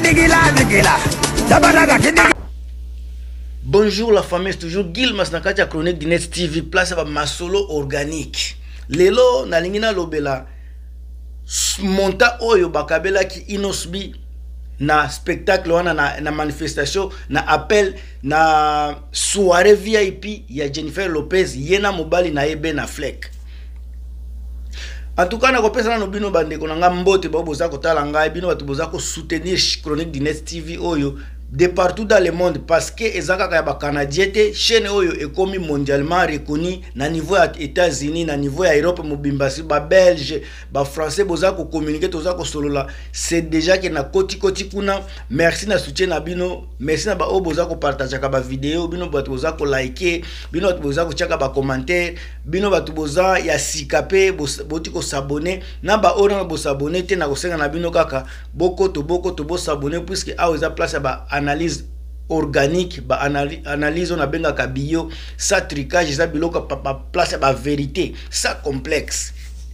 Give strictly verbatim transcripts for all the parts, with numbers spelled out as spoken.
Bonjour la famille, c'est toujours Gilmas na kati ya chronique du Net T V, place à ma solo organique. Lelo na lingina lobela monta oyo bakabela ki inosbi na spectacle wana na, na manifestation na appel na soirée V I P ya Jennifer Lopez yena mobali na ebe na Fleck. En tout cas, na kopesa na bino bandeko na nga mbote ba boza kotala ngai bino batu boza ko soutenir chronique du Net T V oyo de partout dans le monde parce que ezaka ka ba Canadien te chaîne oyo ekomi mondialement reconnu na niveau ya États-Unis na niveau ya Europe mobimbasi ba Belge ba français boza ko communiquer toza ko solola c'est déjà que na koti koti kuna. Merci na soutien na bino, merci na ba o boza ko partager ka ba vidéo bino batu boza ko liker bino batu boza ko chaka ba commentaire bino batu boza ya sikape boti ko s'abonner na ba o na bo s'abonner te na ko senga na bino kaka boko to boko to bo s'abonner puisque a oza place ba analyse organique ba analyse analyse on a benga ka bio ça trucage ça biloko pa place ba vérité ça complexe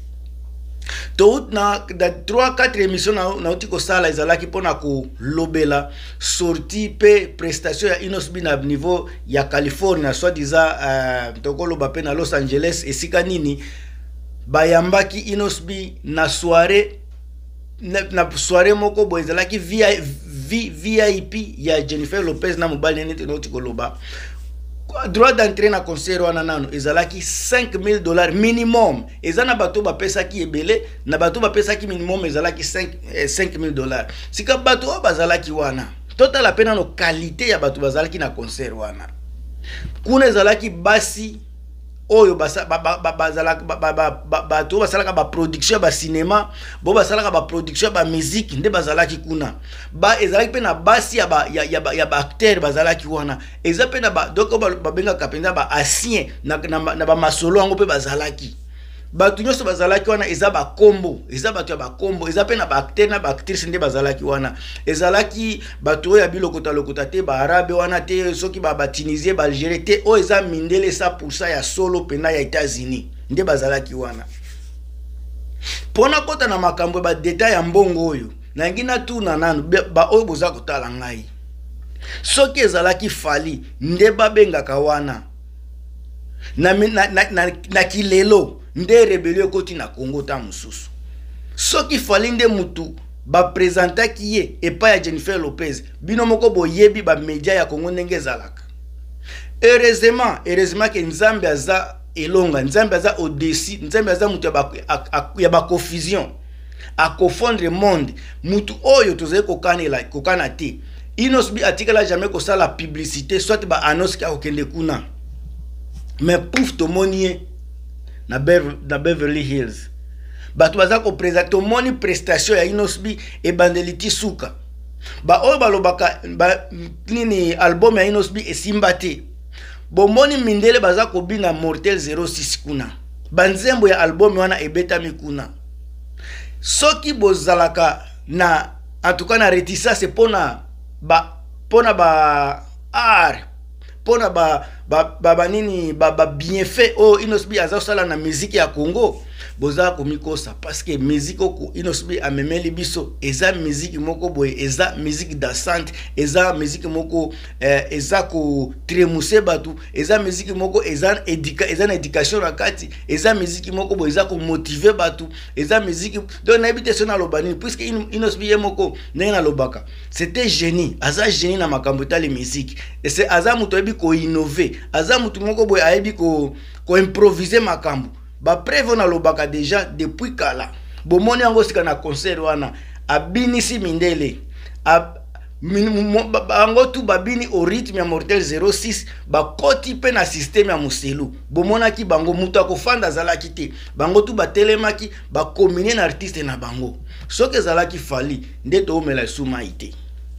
tout na da trois quatre émissions na na utiko sala ezalaki pona ko lobela sorti pe prestation ya inosbi na niveau ya California soit disant euh, tokolo ba pe na Los Angeles esika nini bayambaki inosbi na soirée na, na soirée moko bo ezalaki V I P ya Jennifer Lopez na mobali nete no tikoloba droit d'entrée na concert wana nano ezalaki cinq mille dollars minimum ezana bato ba pesa ki ebele na bato ba pesa ki minimum ezalaki cinq mille dollars sika bato bazalaki wana total la pena no qualité ya bato bazalaki na concert wana kuna ezalaki basi oyo basa bazalaka bato basalaka ba production ba cinéma bo basalaka ba production ba musique nde bazalaki kuna ba ezalaki pe na basi ya ba ya ba ya ba acteur bazalaki wana eza pe na ba donc ba benga kapenda ba ancien na na ba masolo ngo pe bazalaki bato nyonso bazalaki wana eza ba combo eza bato ya ba combo eza pe na ba acteur na ba actrice nde bazalaki wana ezalaki bato ya bilokota lokota te ba arabe wana te soki ba ba Tunisie ba Algérie te o eza mindele cent pour cent ya solo pena ya États-Unis nde bazalaki wana pona kota na makambo ba detail ya mbongo oyo na ngina tu na nanu ba oyo boza kotala ngai soki ezalaki fali nde babengaka wana na na na, na, na kilelo nde rebellion koti na Congo ta mususu soki fali nde mutu ba présenta ki ye epa ya Jennifer Lopez bino moko boyebi ba media ya Congo ndenge zalaka. Heureusement heureusement que Nzambe aza elonga Nzambe aza au-dessus Nzambe aza mutu ya ba ya ba confusion a confondre monde mutu oyo tozali kokanela kokana te inosbi atikala jamais ko sala publicité soit ba annonce ka okende kuna mais pouf to monie na Beverly Hills bato baza ko présenter moni prestation ya inosbi e bandeliti suka ba oyo balobaka ba nini album ya inosbi esimbate bo moni mindele baza ko bina Mortel zéro six kuna banzembo ya album wana ebetami kuna soki bozalaka na en tout cas na réticence pona ba pona ba art pona ba ba ba nini ba, ba bienfait oh inosbi aza sala na musique ya Congo boza komikosa parce que musique oko inosbi amemeli biso eza musique moko boye eza musique dansante eza musique moko eh, eza ko tremousser batu eza musique moko eza éduca eza na éducation rakati eza musique moko boye eza ko motiver batu eza musique donc na habite sona lobani puisque inosbi ye moko na lobaka c'était génie aza génie na makambo tali musique et c'est aza muto ebi ko innover aza mutu moko boye ayebi ko ko improviser makambo ba preuve na lobaka déjà depuis kala bomoni yango sika na concert wana abinisi mindele ab bango tu babini au rythme ya Mortel zéro six ba koti pe na système ya muselu bomonaki bango mutu akofanda zalaki te bango tu batelemaki ba combiner na artiste na bango soki zalaki fali nde to omela suma ite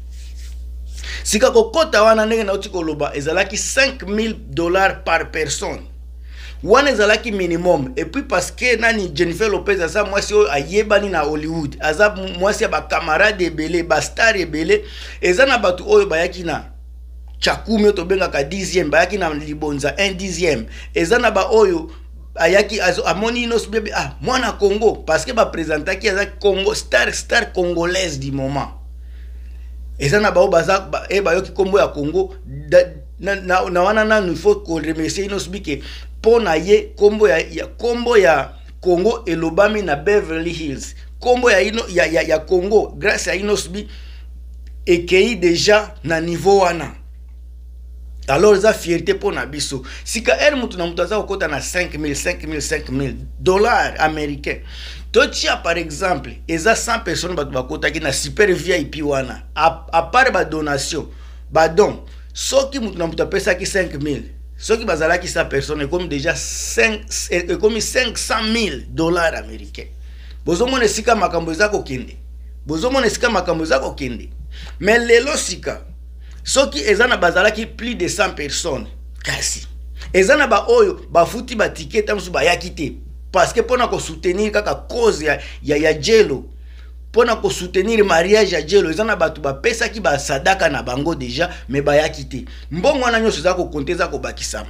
sika kokota wana ndenge na uti koloba ezalaki cinq mille dollars par personne wana ezalaki minimum et puis parce que nani Jennifer Lopez aza mwasi oyo ayebani na Hollywood aza mwasi ya ba camarade ebele ba star ebele eza na batu oyo bayaki na chakumi to benga ka dixième bayaki na libonza un dixième eza na ba oyo ayaki amoni inos bebe ah mwana Congo parce que ba présentaki aza Congo star star congolaise du moment eza na bao baza e bayoki kombo ya Congo na na, na wana na il faut qu'on remercie Inosbi ke pona ye kombo ya, ya kombo ya Congo elobami na Beverly Hills kombo ya ino ya, ya, ya Congo grâce à Inosbi ekei déjà na niveau wana. Alors ça fierté pour nabiso. Si ka er mutu na mutu aza okota na cinq mille cinq mille cinq mille dollars américains. Totia par exemple, eza cent personnes batu bakota ki na super V I P wana. A, a part ba donation, ba don. Soki mutu na mutu apesa ki cinq mille. Soki bazala ki cent personnes comme déjà cinq comme cinq cent mille dollars américains. Bozo mone sika makambo za ko kende. Bozo mone sika makambo za ko kende. Mais lelo sika soki ezana bazala ki plus de cent personnes kasi ezana ba oyo ba futi ba ticket amsu ba yakite parce que pona ko soutenir kaka cause ya ya, ya Jelo pona ko soutenir mariage ya Jelo ezana batu ba pesa ki ba sadaka na bango déjà mais ba yakite mbongo na nyoso za ko konteza ko bakisama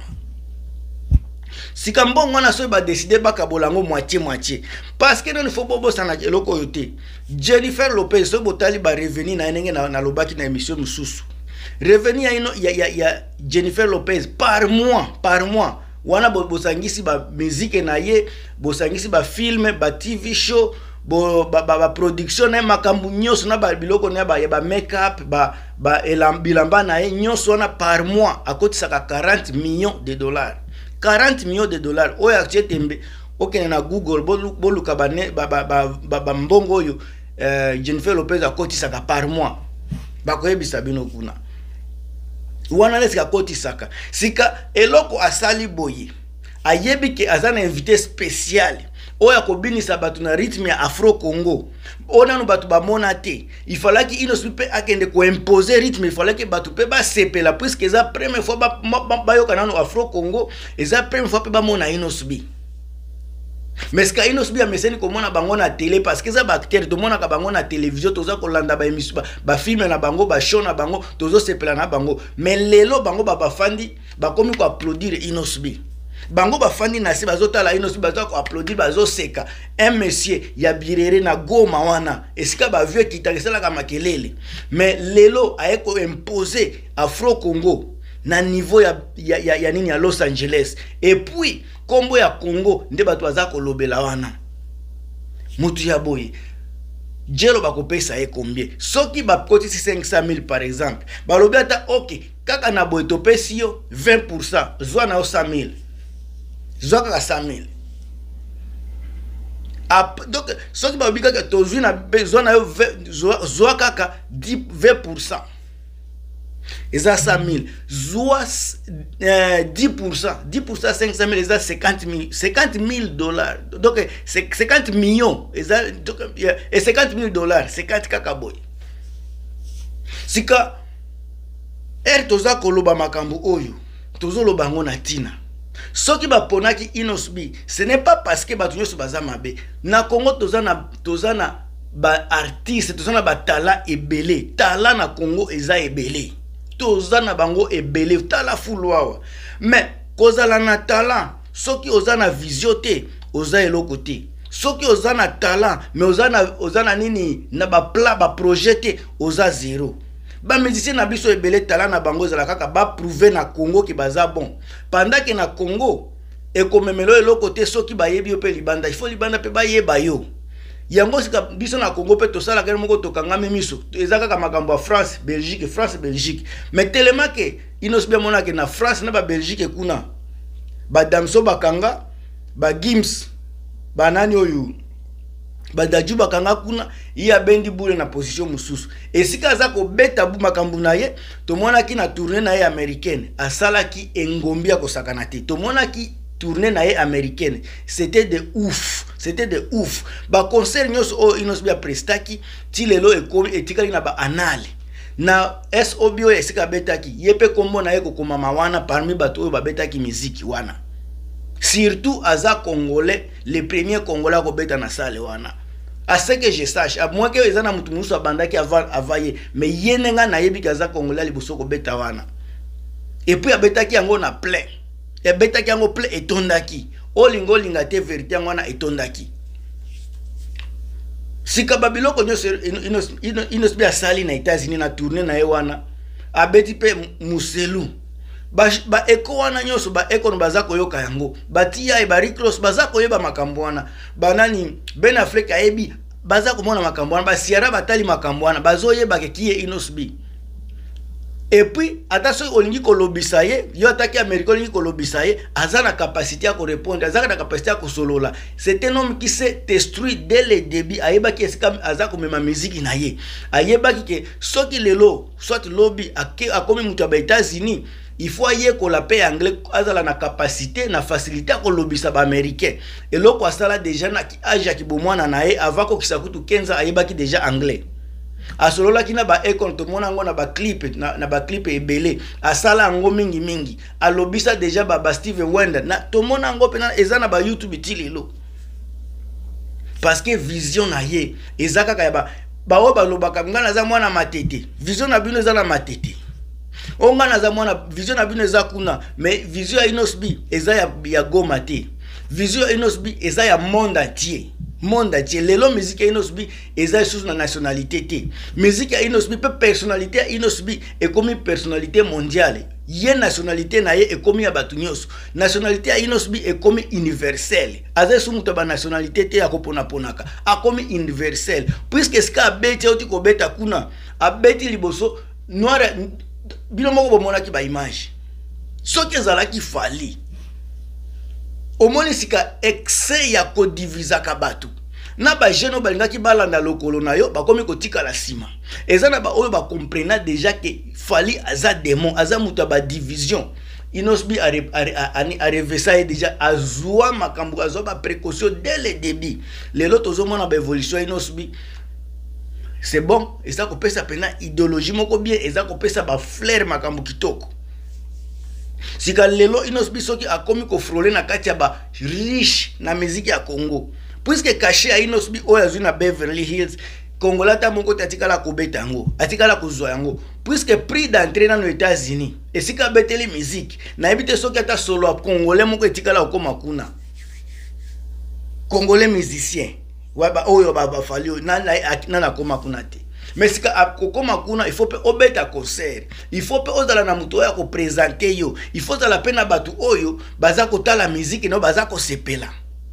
sika mbongo na so ba décider baka bolango moitié moitié parce que non faut bobo sana eloko yote Jennifer Lopez so botali ba revenir na nenge na, na lobaki na émission mususu revenu ya ino ya, ya, ya Jennifer Lopez par mois par mois wana bo, bosangisi ba musique na ye bosangisi ba film ba T V show bo ba, ba, ba production na makambu nyoso na ba biloko na ba ya ba make up ba ba bilamba na ye nyoso wana par mois akotisaka quarante millions de dollars quarante millions de dollars oya chetembe okene na Google boluka ba ba ba ba, ba mbongo yo uh, Jennifer Lopez akotisaka par mois bakoyebisa bino kuna wana lesika koti saka sika eloko asali boye ayebi ke azana invité spécial oya kobinisa batu na rythme ya Afro Congo ona no batu ba monate il fallait que Inosbi pe akende ko imposer rythme il fallait que batu pe ba sepela puisque eza première fois ba ba yoka na Afro Congo eza première fois pe ba mona Inosbi. Mais ce que Inosbi a meseni ko mona bango na télé parce que ça ba acteur to mona ka bango na télévision toza ko landa ba émission ba, ba film na bango ba show na bango tozo sepela na bango mais lelo bango ba bafandi ba komi ko applaudir Inosbi bango bafandi na se bazotala Inosbi bazo ko applaudir bazo seka un monsieur ya birere na Goma wana esika ba vieux kitakisala ka makelele mais lelo aye ko imposer Afro Congo na niveau ya ya, ya, ya nini ya Los Angeles et puis kombo ya Congo nde batu baza kolobela wana mutu ya boye Jelo bakopesa ye combien soki bakotisi cinq cent mille par exemple balobi ata ok kaka na boye topesi yo vingt pour cent zwa na yo cent mille zwa kaka cent mille Ap, donc soki balobi kaka tozwi na zwa na yo zwa kaka vingt pour cent eza cent mille zwa euh, dix pour cent dix pour cent cinq cent mille eza cinquante mille cinquante mille dollars donc c'est cinquante millions eza donc et cinquante mille dollars cinquante kaka boy sika er toza koloba makambo oyo tozo loba ngo na tina soki baponaki Inosbi ce n'est pas parce que batu nyoso baza mabe na Congo toza na toza na ba artiste toza na ba talent ebele talent na Congo eza ebele tozana bango ebele tala fulwawa mais kozala na talent soki ozana vision te oza eloko te soki ozana talent mais ozana ozana nini na ba pla ba projet te oza zéro ba musicien na biso ebele talent na bango ezala kaka ba prouver na Congo ki baza bon pendant que na Congo ekomemelo eloko te soki bayebi yo pe libanda il faut libanda pe bayeba yo yango sika biso na Congo pe tosala kele moko tokangami miso ezaka ka makambo ya France Belgique France Belgique mais tellement que Inosbi mona ke na France na ba Belgique kuna ba Damso bakanga ba Gims ba nani oyu ba Daju bakanga kuna iya bendi bule na position mususu esika za ko beta bu makambo na ye to mona ki na tournée na ye américaine asala ki engombi ko sakana te to mona ki tournée na ye américaine c'était de ouf c'était de ouf ba concert nyos o Inosbi prestaki ti lelo ekomi etikali na ba anale na S O B O esika betaki yepe kombo na ye ko koma mawana parmi bato oyo ba betaki musique wana surtout aza congolais le premier congolais ko beta na salle wana à ce que je sache à moins que ezana mutu musu abandaki avant avaye mais yenenga na yebi kaza congolais liboso ko beta wana et puis abetaki yango na plein et betaki yango plein etondaki olingo linga te vérité ngwana etondaki sika babiloko nyonso Inos B asali na États-Unis na tourner na ewana abeti pe muselu ba ba eko wana nyonso ba eko no baza koyoka yango batia e bariklos baza koyeba makambo wana banani Ben Affleck ayebi baza komona makambo wana ba siara batali makambo wana bazoyeba ke kiye Inos B. Et puis attention olingi kolobisa ye yo ataki Américain olingi kolobisa ye aza na capacité à répondre aza na capacité à kosolola. C'est un homme qui s'est détruit dès le début ayeba ki eska aza komema musique na ye ayeba ki ke soki lelo soit lobby akomi mutu ba États-Unis il faut aye ko la paix anglais azala na capacité na facilité à kolobisa ba américain et loko asala déjà na ki age ki bomwana na ye avant ko kisakutu quinze ayeba ki déjà anglais. Asolola kina ba ekon to mona ngo na ba clip na, na ba clip ebele asala ngo mingi mingi alobisa deja ba, ba Steve Wonder na to mona ngo pena eza na ba YouTube tilelo parce que vision na ye ezaka ka ba ba o ba lobaka ngana za mwana matete vision na bino eza na matete o ngana za mwana vision na bino eza kuna mais vision ya Inos B eza ya, ya goma te vision ya Inos B eza ya monde entier monde entier lelo musique ya Inos B eza sous na nationalité te musique ya Inos B pe personnalité ya Inos B e komi personnalité mondiale ye nationalité na ye e komi ya batu nyonso nationalité ya Inos B e komi universelle aza sous muta ba nationalité te ya kopona ponaka a komi universelle puisque ska abeti oti ko beta kuna abeti liboso noir bino moko bomona ki ba image soki ezalaki fali omoni sika excès ya kodivisa kabatu na ba jeno balingaki balanda lokolo na yo bakomi kotika la sima eza na ba oyo ba comprena déjà que fali aza démon aza muta ba division Inos B a revesa déjà azwa makambo azwa ba précaution dès le début lelo tozomona ba évolution Inos B c'est bon eza ko pesa pena idéologie moko bien eza ko pesa ba flair makambo kitoko. Sika lelo Inos B soki akomi ko frôler na kati ya ba riche na musique ya Congo puisque caché ya Inos B oyo azwi na Beverly Hills Congolata moko tatikala kobeta yango atikala kozwa yango puisque prix d'entrée dans les États-Unis et sika beteli musique na ebite soki ata solo congolais moko etikala okoma kuna congolais musicien waba oyo baba fali na na na koma kuna te. Mais si akokoma kuna il faut pe obeta concert il faut pe ozala na muto ya ko présenter yo il faut za la pena batu oyo baza kotala musique no baza ko sepela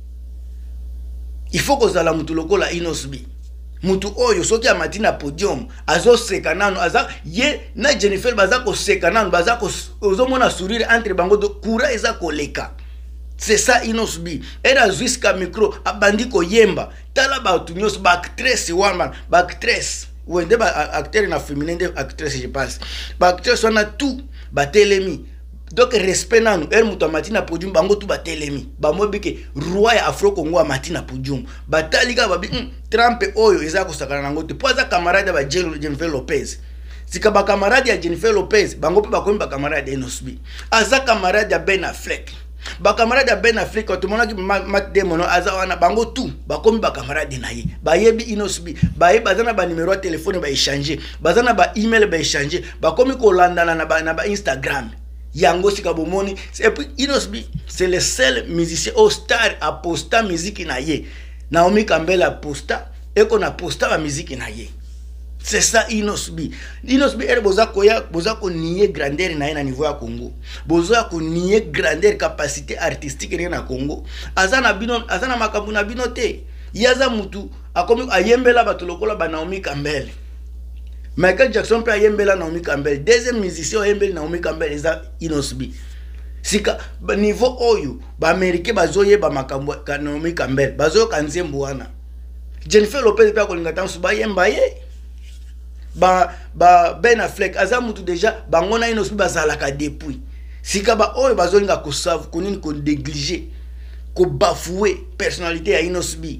il faut ko zala mutu lokola Inos B mutu oyo soki amati na podium azo seka nano aza ye na Jennifer baza ko seka nano baza ko ozomona sourire entre bango de courant eza koleka. C'est ça Inos B era jusqu'à micro abandi ko yemba tala ba tu nyos ba actrice one man ba actrice wende ba acteur na féminin de actrice je pense ba actrice on a tout ba telemi donc respect nanu er mutu amati na podium bango tout ba telemi ba mobike roi ya Afro Congo amati na podium ba talika ba bi mm, Trump oyo eza ko sakana nango te poza camarade ba Jennifer Lopez sika ba camarade ya Jennifer Lopez bango pe ba komi ba camarade ya Inos B aza camarade ya Ben Affleck ba camarade ya Ben Affleck to mona ki Matt Damon aza wana bango tout ba komi ba camarade na ye ba yebi Inos B ba ye bazana ba numéro de téléphone ba échanger bazana ba email ba échanger ba komi ko landana na ba na ba Instagram yango sika bomoni et puis Inos B c'est le seul musicien au star à posta musique na ye Naomi Campbell a posta et qu'on a posta la musique na ye. C'est ça Inos B. Inos B er boza koya boza ko nier grandeur na ye na niveau ya Congo. Boza ko nier grandeur capacité artistique na Congo. Azana bino azana makambu na bino te. Yaza mutu akomi ayembela bato lokola ba Naomi Campbell. Michael Jackson pe ayembela Naomi Campbell. Deuxième musicien ayembela Naomi Campbell eza Inos B. Sika ba niveau oyo ba Americain bazoye ba makambu ka Naomi Campbell. Bazoyo kanzembo wana. Jennifer Lopez pe akolinga tansu ba yemba ye. Ba ba Ben Affleck aza mutu déjà bangona Inos B bazalaka depuis sika ba oyo bazolinga ko save ko nini ko négliger ko bafouer personnalité ya Inos B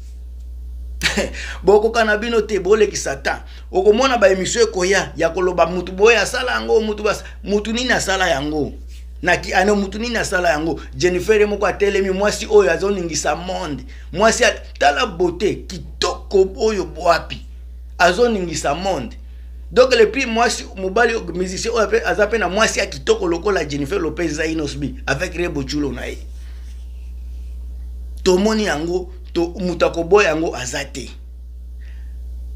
boko kana bino te bole ki satan okomona ba émission ekoya ya koloba mutu boya asala yango mutu bas mutu nini asala yango na ki ano mutu nini asala yango Jennifer moko atelemi mwasi oyo azoningisa monde mwasi tala beauté kitoko oyo boapi azoningisa monde donc le prix mwasi mobali musicien o après azape na mwasi ya kitoko lokola Jennifer Lopez za Inos B avec Rebo Chulo na ye tomoni yango to mutako boy yango azate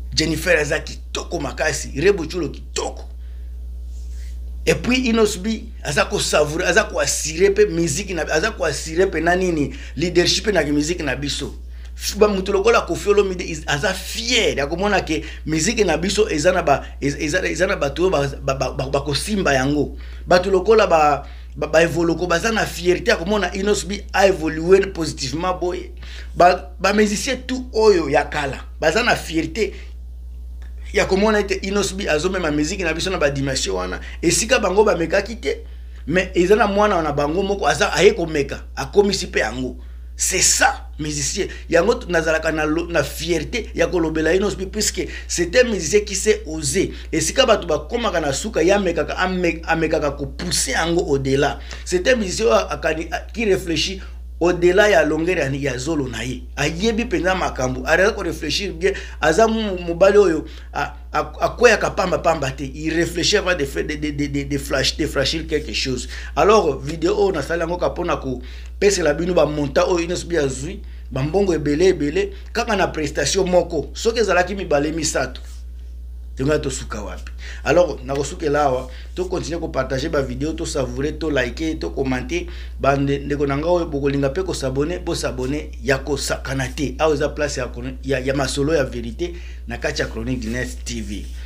Jennifer aza kitoko makasi, Rebo Chulo kitoko. Et puis Inosbi aza ko savourer, aza ko assurer pe musique na aza ko assurer pe na nini leadership na musique na biso. Ba mutu lokola Koffi Olomide aza fier ya komona ke musique na biso ezana ba ezana ezana bato ba ba ko simba yango. Bato lokola ba ba, ba evoluko baza na fierté ya komona Inosbi a évolué positivement boy. Ba ba musicien tout oyo ya kala. Baza na fierté ya komona ete Inosbi azome ma musique na biso na ba dimension wana esika bango ba meka kite mais ezana mwana na bango moko aza aye komeka akomisi pe yango. C'est ça musicien yango nazalaka na na fierté ya kolobela Inosbi puisque c'était un musicien qui s'est osé esika bato ba komaka na suka ya mekaka amekaka ko pousser yango au-delà. C'est un musicien qui réfléchit au-delà ya longueur ya zolo na ye ayebi penza makambo arrête ko réfléchir bien aza mobali oyo akoya kapamba pamba te il réfléchit avant de faire de de de de flash de flasher quelque chose. Alors vidéo na sala ngo kapona ko pese la bino ba monta oyo Inosbi azui ba mbongo ebele ebele kaka na prestation moko soki ezalaki mibale misato to suka wapi. Alors na kosuke lawa to continuer ko partager ba vidéo, to savourer, to liker, to commenter ba ndeko nanga oyo bokolinga pe ko s'abonner, bo s'abonner ya ko sakanate a oza place ya ya, ya masolo ya vérité na kati ya Chronique du Net T V.